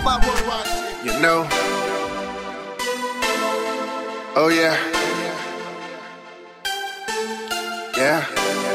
You know? Oh yeah. Yeah.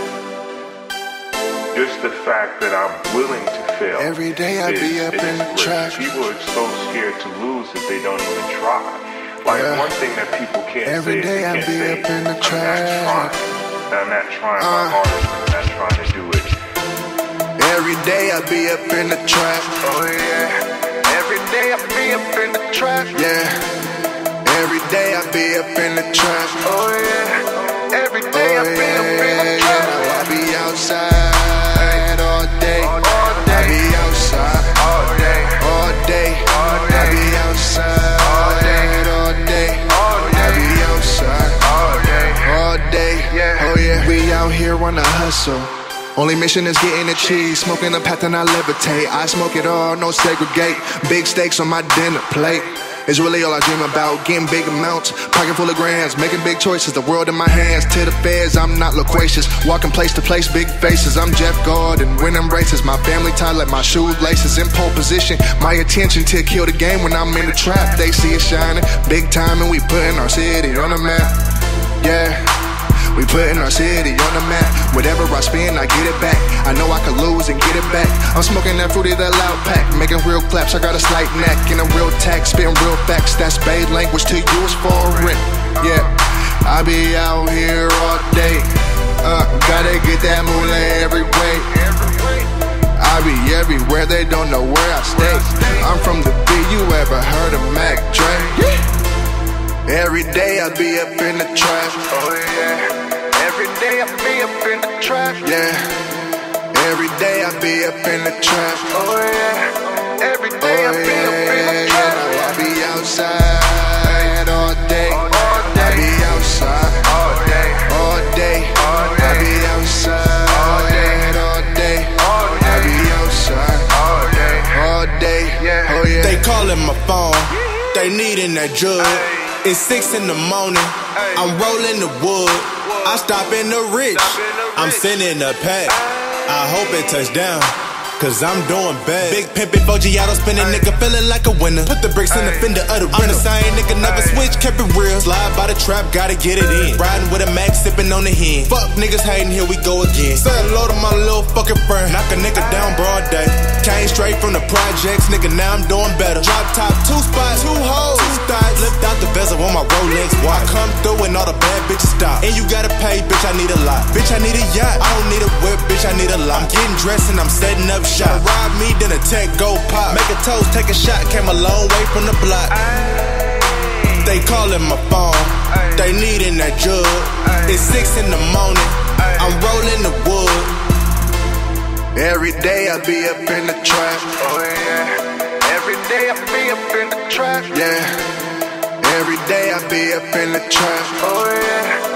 Just the fact that I'm willing to fail. Every day I be up in the trap. People are so scared to lose that they don't even try. Like one thing that people can't every say day I be up in the trap. I'm not trying my hardest. I'm not trying to do it. Every day I be up in the trap. Oh yeah. Every day I be up in the trap. Yeah. Every day I be up in the trap. Oh yeah. Every day I be up in the trap. I be outside all day. I be outside all day. All day. I be outside all day. I be outside all day. Oh yeah. We out here on a hustle. Only mission is getting the cheese. Smoking the path and I levitate. I smoke it all, no segregate. Big stakes on my dinner plate. It's really all I dream about. Getting big amounts, pocket full of grams. Making big choices, the world in my hands. To the feds, I'm not loquacious. Walking place to place, big faces. I'm Jeff Gordon, winning races. My family tied like my shoelaces. In pole position, my attention to kill the game when I'm in the trap. They see it shining, big time, and we putting our city on the map. Yeah. We putting our city on the map. Whatever I spend, I get it back. I know I could lose and get it back. I'm smoking that fruity, that loud pack. Making real claps, I got a slight neck. And a real tack, spitting real facts. That's Bay language to you is foreign. Yeah, I be out here all day. Gotta get that moolah every way. I be everywhere, they don't know where I stay. I'm from the B, you ever heard of Mac Dre? Every day I be up in the trap. Oh yeah. Every day I be up in the trap. Yeah. Every day I be up in the trap. Oh yeah. Every day I be up in the trap. I be outside all day. I be outside all day. All day. I be outside all day. I be outside all day. Oh yeah. They calling my phone. They needing that jug. It's 6 in the morning, I'm rolling the wood. I stop in the Rich, I'm sending a pack. I hope it touch down, cause I'm doing bad. Big pimpin' Foggiato, spinning nigga feeling like a winner. Put the brakes in the fender of the rental. I'm the same nigga, never switch, kept it real. Slide by the trap, gotta get it in. Riding with a Mac, sipping on the hen. Fuck niggas hating, here we go again. Say hello to my little fucking friend. Knock a nigga down broad day. Came straight from the projects, nigga, now I'm doing better. Drop top, 2 spots, 2 hoes, 2 thighs. Flipped out the bezel on my Rolex watch. I come through and all the bad bitches stop. And you gotta pay, bitch, I need a lot. Bitch, I need a yacht. I don't need a whip, bitch, I need a lot. I'm getting dressed and I'm setting up shop. Rob me, then a tech go pop. Make a toast, take a shot, came a long way from the block. They calling my phone, they needing that jug. It's 6 in the morning, I'm rolling the wood. Every day I be up in the trap. Oh yeah. Every day I be up in the trap. Yeah. Every day I be up in the trap. Oh yeah.